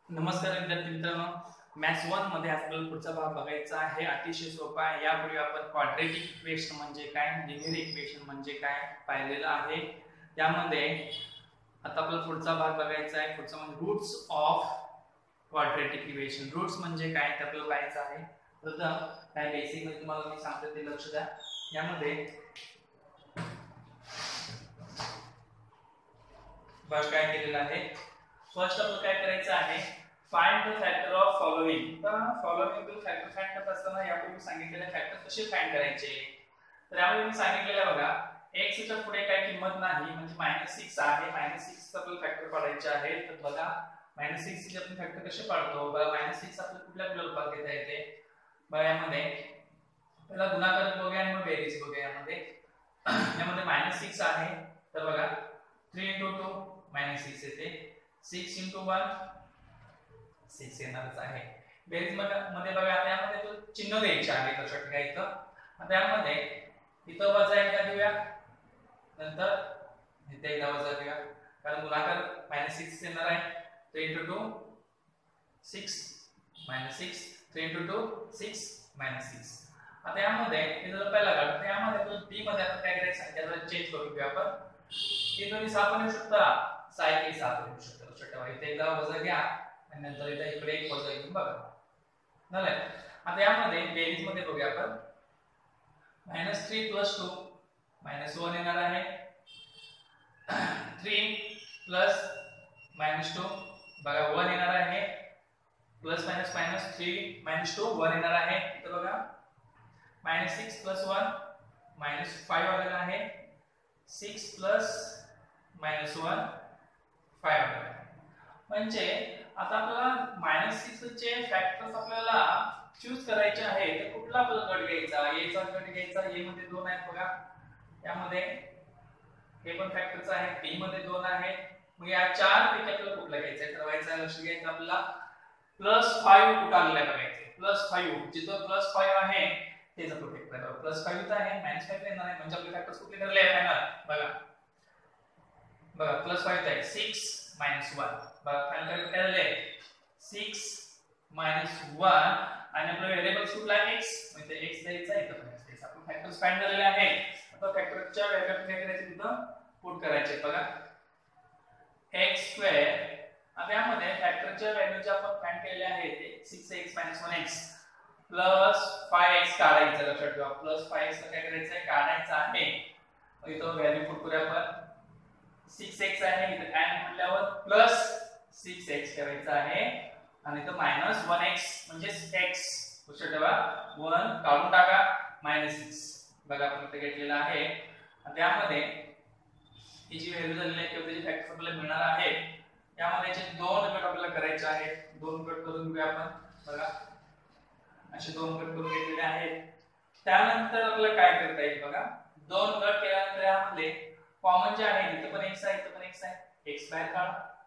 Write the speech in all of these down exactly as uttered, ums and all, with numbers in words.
नमस्कार विद्यार्थी मित्रांनो, मॅथ्स वन मध्ये आपल्याला पुढचा भाग बघायचा आहे. अतिशय सोपा आहे. यापूर्वी आपण क्वाड्रेटिक इक्वेशन म्हणजे काय, लिनियर इक्वेशन म्हणजे काय पाहिलेलं आहे. त्यामध्ये आता आपल्याला पुढचा भाग बघायचा आहे. पुढचा म्हणजे roots of quadratic equation. Roots म्हणजे काय ते आपल्याला पाहायचं आहे. प्रथम काय बेसिक मध्ये तुम्हाला मी सांगतो ते लक्ष द्या. यामध्ये बघ काय केलेलं आहे. फर्स्ट आपल्याला काय करायचं आहे, find the factor of following. तर फॉलोइंग फॅक्टर फाइंड करत असताना यापूर्वी सांगितलेले फॅक्टर कसे फाइंड करायचे. तर यामध्ये मी सांगितलेलं बघा, x च्या पुढे काय किंमत नाही म्हणजे मायनस सिक्स आहे. मायनस सिक्स चा आपल्याला फॅक्टर काढायचे आहे. तर बघा मायनस सिक्स चे आपण फॅक्टर कसे काढतो. बघा मायनस सिक्स आपल्याला कुठल्या कुठल्या रूपात घेता येते. बघा यामध्ये पहिला गुणाकार बघूया आणि मग बेरीज बघूया. यामध्ये यामध्ये मायनस सिक्स आहे. तर बघा three into two minus six येते. सिक्स इंटू वन सिक्स येणारच आहे. बेरीज मध्ये बघा आता यामध्ये तो चिन्ह द्यायचे आहे. लक्षात घ्या इथं. आता यामध्ये इथं वजा एकदा देऊया, नंतर इथे एकदा वजा देऊया, कारण गुणाकार मायनस सिक्स येणार आहे. Three into two six minus six, three into two six minus six. आता यामध्ये हे जर पहिला काढतो तर यामध्ये तो डी मध्ये आपण काय करायचं संख्या चेंज करून घेऊया. आपण हे दोन्ही साफ येऊ शकता, साई के साफ येऊ शकतो. लक्षात ठेवा इथे एकदा वजा घ्या आणि नंतर इथे इकडे एक वजा घेऊन बघा. झालंय. आता यामध्ये बेरीज मध्ये बघूया आपण. Minus three plus two minus one येणार आहे. थ्री प्लस मायनस टू बघा वन येणार आहे. Plus minus minus three minus two one येणार आहे. तर बघा minus six plus one minus five आलेला आहे. Six plus minus one five आलेला आहे. म्हणजे आता आपल्याला मायनस सिक्स चे फॅक्टर्स आपल्याला चूज करायचे आहे. तर कुठला आपल्याला गट घ्यायचा. ए चा गट घ्यायचा. ए मध्ये दोन आहेत बघा. यामध्ये हे पण फॅक्टर्स आहेत. बी मध्ये दोन आहेत. मग या चार पैकी आपल्याला कुठला घ्यायचा ठरवायचा. लक्ष घ्यायचं आपल्याला. प्लस फाइव्ह कुठे आलेला बघायचे. प्लस फाइव्ह जिथं प्लस फाइव्ह आहे त्याचा तो फॅक्टर आहे. प्लस फाइव्ह इथं आहे, मायनस फाइव्ह येणार आहे. म्हणजे आपले फॅक्टर्स कुठले ठरले आहेत बघा. बघा प्लस फाइव्ह आहे. सिक्स मायनस वन बघा फायनल काय झाले सिक्स मायनस वन आणि आपला व्हेरिएबल्स कुठला आहे x म्हणजे x द्यायचा आहे. इथं x द्यायचा. आपण फॅक्टर्स फाइंड झालेले आहेत. आता फॅक्टरच्या व्हॅल्यू काय करायचे तिथं पुट करायचे. बघा x स्क्वेअर. आता यामध्ये फॅक्टरच्या व्हॅल्यू जे आपण फाइंड केलेले आहेत ते six x minus one x plus five x काढायचं. लक्षात ठेवा प्लस फाइव्ह एक्स काय करायचं आहे काढायचं आहे. मग इथं व्हॅल्यू पुट करूया आपण. सिक्स एक्स आहे इथं काय म्हटल्यावर प्लस सिक्स एक्स करायचं आहे आणि इथं मायनस वन एक्स म्हणजे x. लक्षात ठेवा वन काढून टाका मायनस सिक्स बघा आपण इथे घेतलेला आहे. त्यामध्ये ही जी व्हॅल्यू झालेली आहे किंवा त्याचे फॅक्टर्स आपल्याला मिळणार आहेत. यामध्ये याचे दोन गट आपल्याला करायचे आहेत. दोन गट करून घेऊया आपण. बघा असे दोन गट करून घेतलेले आहेत. त्यानंतर आपल्याला काय करता येईल बघा. दोन गट केल्यानंतर यामध्ये कॉमन जे आहे इथं पण x आहे इथं पण x आहे. x बाहेर काढा.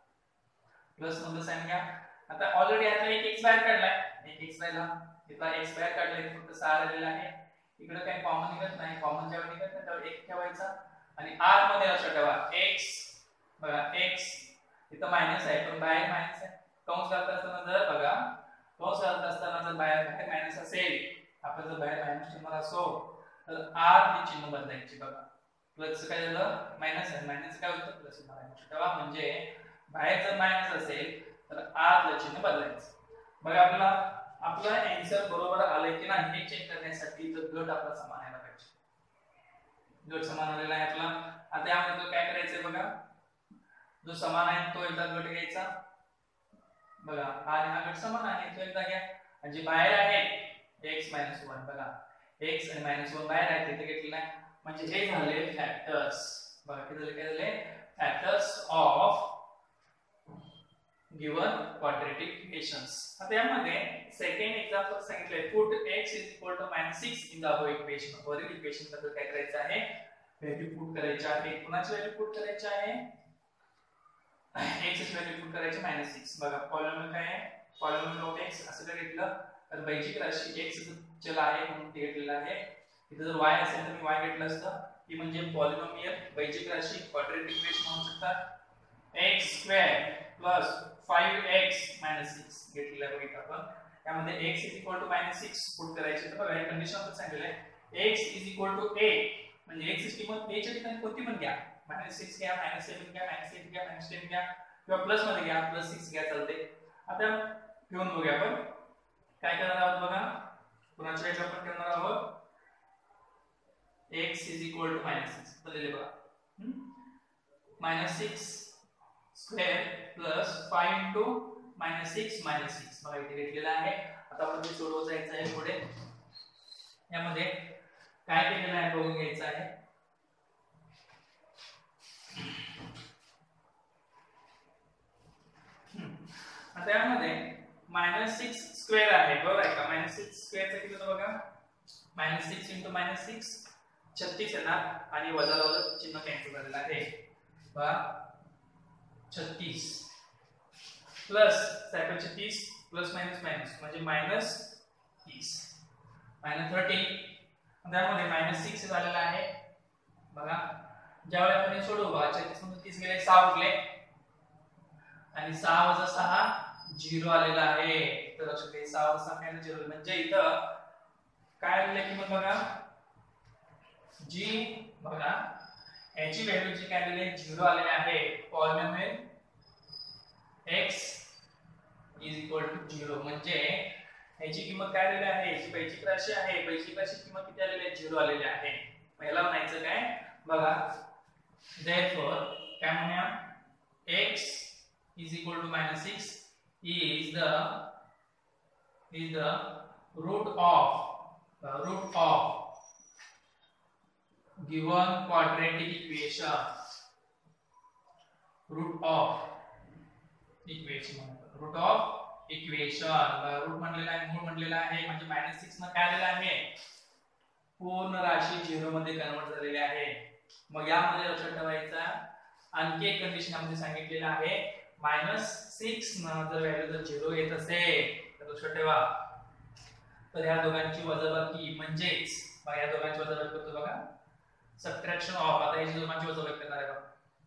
प्लस मध्ये साइन घ्या. आता ऑलरेडी आता एक x बाहेर काढलाय. एक x राहिला. इथला x बाहेर काढलाय फक्त सहा राहिलेला आहे. इकडे काही कॉमन निघत नाही. कॉमन जेव्हा निघत नाही तेव्हा एक ठेवायचा आणि r मध्ये लक्षात ठेवा x बघा x इथं मायनस आहे पण बाहेर मायनस आहे. कंस घालत असताना जर बघा कंस घालत असताना जर बाहेर बाहेर मायनस असेल आपण जर बाहेर मायनस ठेवणार असो तर r हे चिन्ह बदलायचे. बघा प्लस काय झालं मायनस आहे. मायनस काय होतं प्लस लक्षात ठेवा. म्हणजे बाहेर जर मायनस असेल तर r ला चिन्ह बदलायचं. बघा आपला आपला आन्सर बरोबर आलाय की नाही हे चेक करण्यासाठी तर गट आपला समान यायला पाहिजे. गट समान आलेला आहे आपला. आता यामध्ये काय करायचंय बघा. जो समान आहे तो एकदा गट घ्यायचा. बघा हा आणि हा गट समान आहे तो एकदा घ्या. आणि जे बाहेर आहे x मायनस वन बघा x आणि मायनस वन बाहेर आहे तिथे घेतलेला आहे. म्हणजे हे झाले फॅक्टर्स. बघा किती झाले काय झाले factors of given quadratic equations. आता यामध्ये सेकंड एक्झाम्पल सांगितलंय. Put x is equal to minus six in the above equation. वरील इक्वेशन बद्दल काय करायचं आहे व्हॅल्यू पुट करायची आहे. कुणाची व्हॅल्यू पुट करायची आहे x ची व्हॅल्यू पुट करायची मायनस सिक्स. बघा पॉलिनॉमियल काय आहे पॉलिनॉमियल ऑफ x असं जर घेतलं तर बैजिक राशी x चल आहे म्हणून ते घेतलेलं आहे. इथे जर y असेल तर मी y घेतलं असतं. ही म्हणजे पॉलिनॉमियल बैजिक राशी क्वाड्रेटिक इक्वेशन म्हणू शकता. X square plus five x minus six घेतलेला आहे बघितलं आपण. त्यामध्ये x is equal to minus six put करायचे. तर बघा हे कंडिशन आपण सांगितलं आहे x is equal to a म्हणजे x ची किंमत a च्या ठिकाणी कोणती पण घ्या. मायनस सिक्स घ्या, मायनस सेवन घ्या, मायनस एट घ्या, मायनस टेन घ्या किंवा प्लस मध्ये घ्या, प्लस सिक्स घ्या चालते. आता घेऊन बघूया आपण काय करणार आहोत. बघा पुन्हा वेळेस आपण करणार आहोत x is equal to minus six बदलले बघा. Minus six square plus five into minus six minus six बघा इथे घेतलेला आहे. आता आपण ते सोडवत जायचं आहे पुढे. यामध्ये काय केलेलं आहे बघून घ्यायचं आहे. आता यामध्ये मायनस सिक्स स्क्वेअर आहे बरोबर आहे का. मायनस सिक्स स्क्वेअरचा किती होतं बघा. Minus six into minus six छत्तीस येणार आणि वजा वजा चिन्ह कॅन्सल झालेलं आहे बघा. छत्तीस प्लस सायकलचे तीस प्लस मायनस मायनस म्हणजे मायनस तीस मायनस थर्टी. त्यामध्ये मायनस सिक्स झालेला आहे बघा. ज्यावेळी आपण हे सोडवू बघा छत्तीस मधून तीस गेले सहा उरले आणि सहा वजा सहा झिरो आलेला आहे. तर लक्षात घ्या सहा वजा सहा काय झिरो म्हणजे इथं काय आलेलं किंमत बघा जी बघा याची व्हॅल्यू जी काय आलेली आहे झिरो आलेली आहे. Polynomial x is equal to zero म्हणजे याची किंमत काय आलेली आहे. याची बैजिक राशी आहे. बैजिक राशी किंमत किती आलेली आहे झिरो आलेली आहे. पहिला म्हणायचं काय बघा therefore काय म्हणूया x is equal to minus six is the is the root of the root of given quadratic equation. root of equation root of equation root म्हणलेला आहे मूळ म्हणलेला आहे म्हणजे मायनस सिक्स न काय आलेला आहे पूर्ण राशी झिरो मध्ये कन्वर्ट झालेली आहे. मग यामध्ये लक्षात ठेवायचा आणखी एक कंडिशन आम्ही सांगितलेलं आहे. मायनस सिक्स न जर व्हॅल्यू जर झिरो येत असेल तर लक्षात ठेवा तर ह्या दोघांची वजाबाकी म्हणजेच बघा या दोघांची वजाबाकी करतो बघा सबट्रॅक्शन ऑफ. आता याची दोघांची वजाबाकी करणार आहे बघा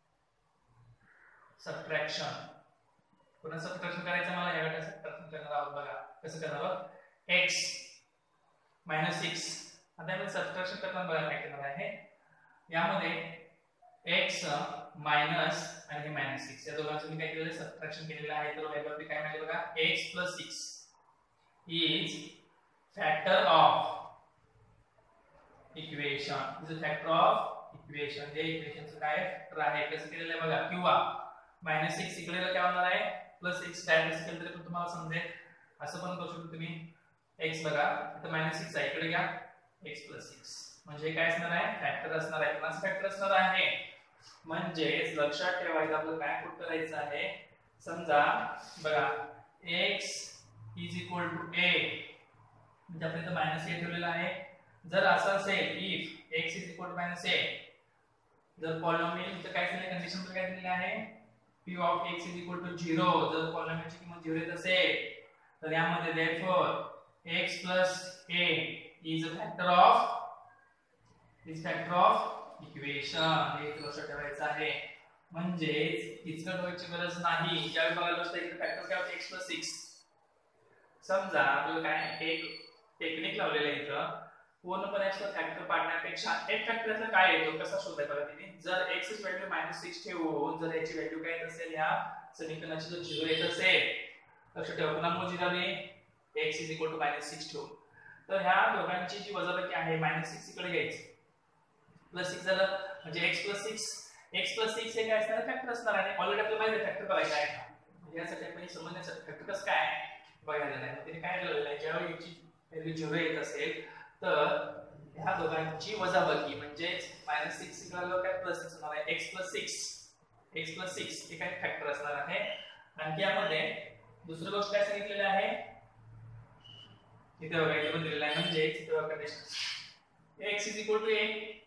सबट्रॅक्शन. पुन्हा सबट्रॅक्शन करायचं मला या गटात सबट्रॅक्शन करणार आहोत बघा कसं करणार आहोत x मायनस सिक्स. आता मी सबट्रॅक्शन करताना बघा काय करणार आहे यामध्ये x मायनस आणि हे मायनस सिक्स या दोघांचं मी काय केलेलं सबट्रॅक्शन केलेलं आहे. तर व्हॅल्यू काय मिळाली बघा x plus six is factor of equation. Is a factor of equation. हे इक्वेशनचं काय फॅक्टर आहे कसं केलेलं आहे बघा. किंवा मायनस सिक्स इकडे काय होणार आहे प्लस सिक्स डायरेक्ट केलं तरी पण तुम्हाला समजेल. असं पण करू शकतो तुम्ही x बघा इथं मायनस सिक्स आहे इकडे घ्या x प्लस सिक्स म्हणजे काय असणार आहे फॅक्टर असणार आहे. प्लस फॅक्टर असणार आहे म्हणजे लक्षात ठेवायचं आपलं काय पुट करायचं आहे. समजा बघा x is equal to a म्हणजे आपण इथं मायनस a ठेवलेलं आहे. जर असं असेल if x is equal to minus a जर पॉलिनॉमियल इथं काय दिलेलं कंडिशन मध्ये काय दिलेलं आहे p of x is equal to zero. जर पॉलिनॉमियलची किंमत झिरो येत असेल तर यामध्ये therefore x plus a is a factor of is factor of equation. हे लक्षात ठेवायचं आहे म्हणजे किचकट व्हायची गरज नाही. ज्यावेळी बघायला असतं इथे फॅक्टर काय होतं x plus सिक्स. समजा आपल्याला काय एक टेक्निक लावलेलं आहे इथं पूर्णपणे असं फॅक्टर पाडण्यापेक्षा एक फॅक्टरचा काय येतो कसा शोधायचा बघा तिने. जर x ची व्हॅल्यू मायनस सिक्स ठेवून जर याची व्हॅल्यू काय येत असेल ह्या समीकरणाची जर झिरो येत असेल लक्षात ठेवा पुन्हा मोजी झाली x is equal to minus six ठेवून तर ह्या दोघांची जी वजाबाकी आहे मायनस सिक्स इकडे घ्यायची प्लस सिक्स झालं म्हणजे x plus six x plus six हे काय असणार फॅक्टर असणार आहे. ऑलरेडी आपल्याला माहिती आहे फॅक्टर करायचं आहे यासाठी आपण समजण्यासाठी फॅक्टर कसं काय बघायला नाही. तिने काय केलेलं आहे ज्यावेळी याची व्हॅल्यू झिरो येत असेल तर ह्या दोघांची वजाबाकी म्हणजे मायनस सिक्स इकडे काय प्लस सिक्स होणार आहे x plus six x plus six हे काय फॅक्टर असणार आहे. आणखी यामध्ये दुसरी गोष्ट काय सांगितलेली आहे इथे बघा इथे पण दिलेलं आहे म्हणजे इथे बघा condition x is equal to a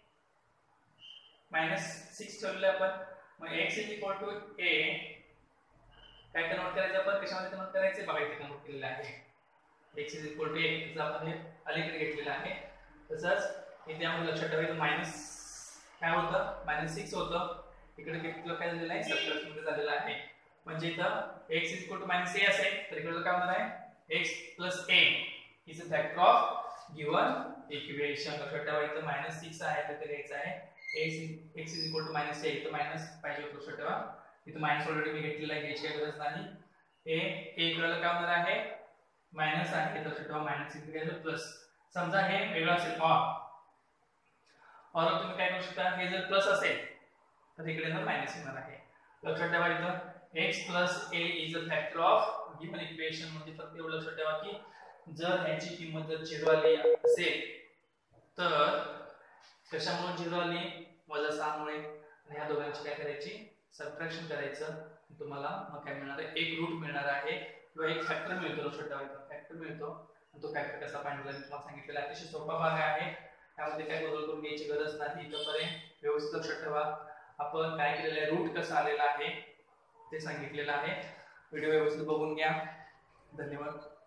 minus six ठेवलेलं आपण मग x is equal to a काय कन्वर्ट करायचं आपण कशामध्ये कन्वर्ट करायचं बघा इथे कन्वर्ट केलेलं आहे x is equal to a जसं आपण हे अलीकडे घेतलेलं आहे. तसंच इथे आपण लक्षात ठेवायचं मायनस काय होतं मायनस सिक्स होतं इकडे किती काय झालेलं आहे सबट्रॅक्शन मध्ये झालेला आहे म्हणजे इथं x is equal to minus a असेल तर इकडे काय होणार आहे x plus a is a factor of given equation. लक्षात ठेवा इथं मायनस सिक्स आहे तर ते घ्यायचं आहे x x is equal to minus a इथं मायनस पाहिजे होतं. लक्षात ठेवा इथं मायनस ऑलरेडी मी घेतलेला आहे घ्यायची गरज नाही. a a इकडे काय होणार आहे मायनस आहे तर लक्षात ठेवा मायनस इथे घ्यायचं प्लस. समजा हे वेगळं असेल ऑर ऑर तुम्ही काय करू शकता हे जर प्लस असेल तर इकडे ना मायनस येणार आहे. लक्षात ठेवा इथं x plus a is a factor of given equation म्हणजे फक्त एवढं लक्षात ठेवा की जर याची किंमत जर झिरो आली असेल तर कशामुळे झिरो आली वजा सहा मुळे आणि ह्या दोघांची काय करायची सबट्रॅक्शन करायचं तुम्हाला मग काय मिळणार आहे एक रूट मिळणार आहे किंवा एक फॅक्टर मिळतो. लक्षात ठेवा इथं फॅक्टर मिळतो आणि तो फॅक्टर कसा फाइंड करायचा तुम्हाला सांगितलेला आहे. अतिशय सोपा भाग आहे त्यामध्ये काय बदल करून घ्यायची गरज नाही. इथपर्यंत व्यवस्थित लक्षात ठेवा आपण काय केलेलं आहे रूट कसा आलेला आहे ते सांगितलेलं आहे. व्हिडिओ व्यवस्थित बघून घ्या. धन्यवाद.